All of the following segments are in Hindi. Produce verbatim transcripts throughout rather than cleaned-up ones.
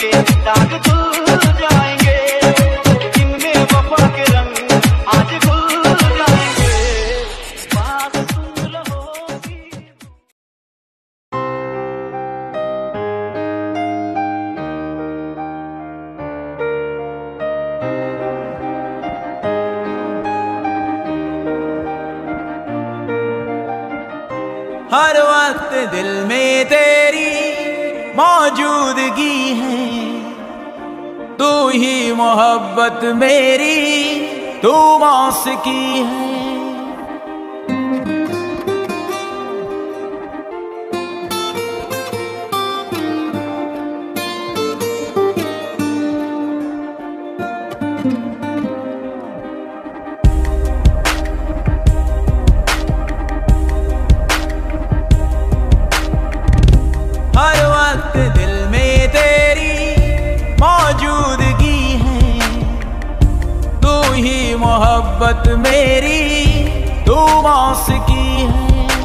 के दाग धुल जाएंगे, इनमें वफा के रंग आज खुल जाएंगे। बात सुन रहोगी। हर वक्त दिल में तेरी मौजूदगी है, तू ही मोहब्बत मेरी, तू मौसिकी है। हर वक्त दिल में तेरी मौजूदगी है, तू ही मोहब्बत मेरी, तू मौसिकी है।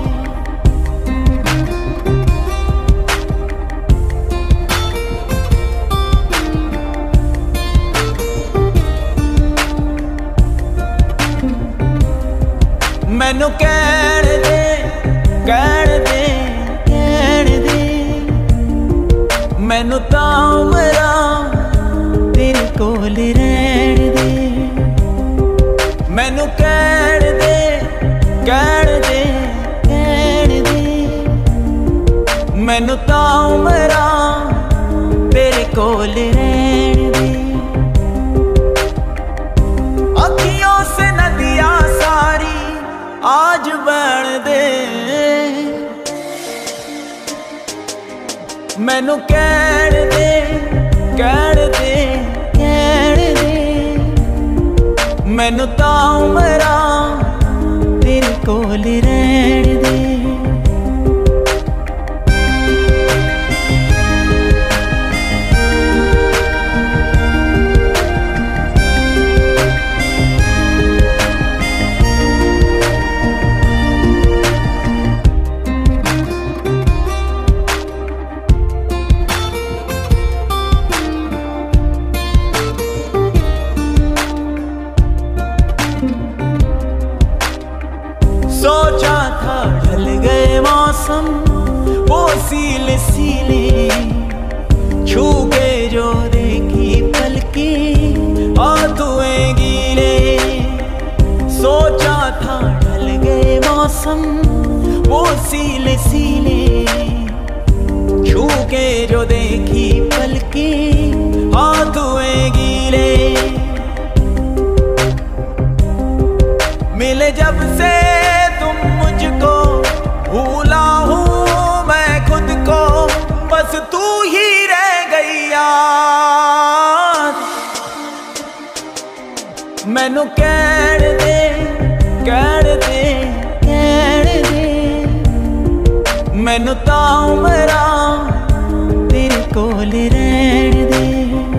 मैनू कहण दे, कहण दे, कहण दे, मैनू तां उमरा तेरे कोल रहण दे। मैनू कहण दे, कहण दे, कहण दे, मैनू तां उमरा तेरे कोल रहण दे। अखियों से नदियां सारी आज बहण दे, मैनू कहण दे, कहण दे, कहण दे, मैनू तां उमरा तेरे कोल रहण दे। सोचा था ढल गए मौसम वो सीले सीले, छू के जो देखी पलके हाथ हुए गीले। सोचा था ढल गए मौसम वो सीले सीले, छू के जो देखी पलके हाथ हुए गीले। मिले जब से तुम मुझको, भूला हूँ मैं खुद को, बस तू ही रह गई याद। मैनू कहण दे, कहण दे, कहण दे, मैनू तां उमरा तेरे कोल रहण दे।